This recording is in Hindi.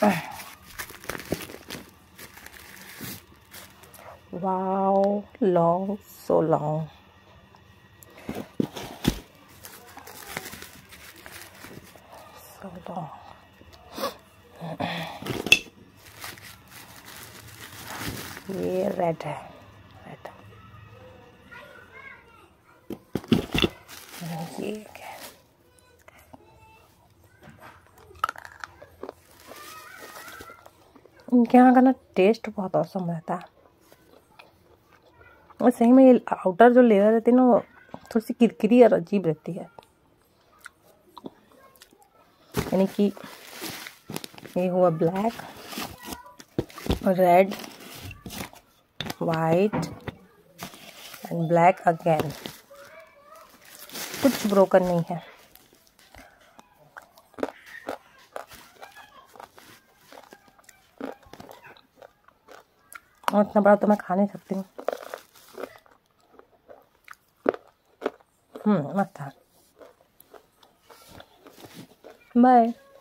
Wow, long, so long. So long. ये रेड है, रेड। ये क्या है? इनके यहाँ का ना टेस्ट बहुत औसम रहता है। और सही में ये आउटर जो लेयर रहती है ना, वो थोड़ी सी किरकिरी और अजीब रहती है। यानी कि ये हुआ black, red, white and black again. कुछ ब्रोकन नहीं है। और इतना बड़ा तो मैं खा नहीं सकती हूँ। मस्त है। बाय।